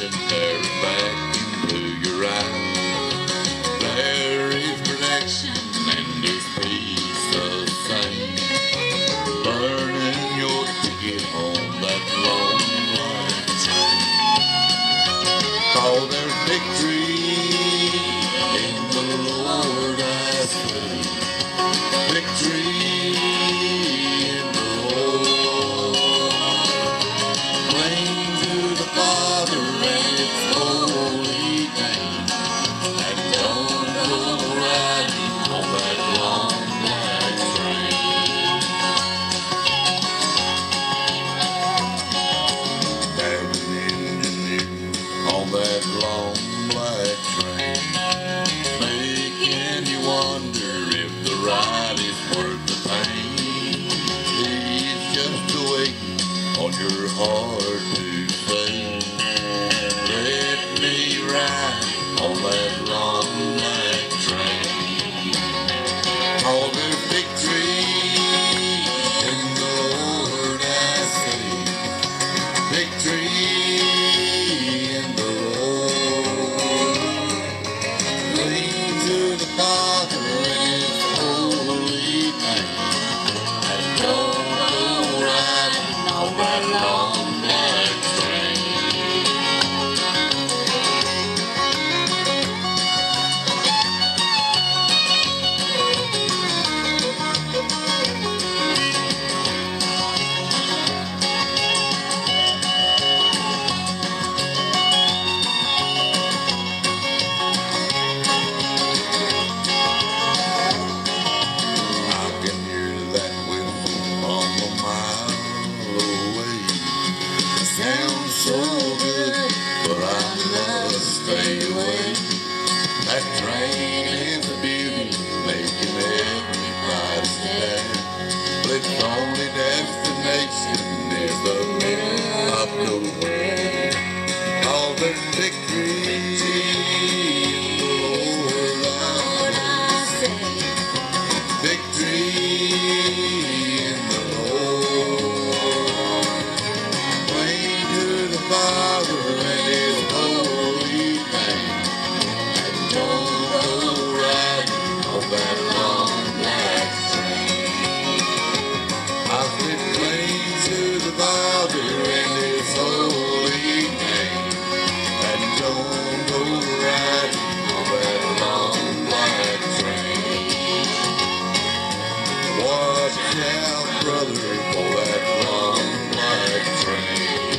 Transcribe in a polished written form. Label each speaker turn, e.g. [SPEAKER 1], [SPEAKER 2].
[SPEAKER 1] and staring back into your eyes. There is protection and there's peace the same. Burning your ticket on that long line train. Call there's victory in the Lord I say. Victory in the Lord. Plain to the Father and its holy name. And don't go riding on that long black train. There's an engineer on that long black train, making you wonder if the ride is worth the pain. He's just waiting on your heart to say, let me ride on that long black train. All there's victory in the Lord I say. Victory in the Lord. Cling to the Father and His holy name. And don't go riding on that long black train. I can hear that whistle from a mile away. It sounds so good, but I must stay away. That train is a beauty, making every price tag. But its only destination is the middle of nowhere. All there's victory in the Lord I say. Victory in the Lord. Plain to the Father and His holy name. And don't go riding on that long black train. I said plain to the Father and His holy name. And don't go riding on that long black train. Watch out, brother, for that long black train.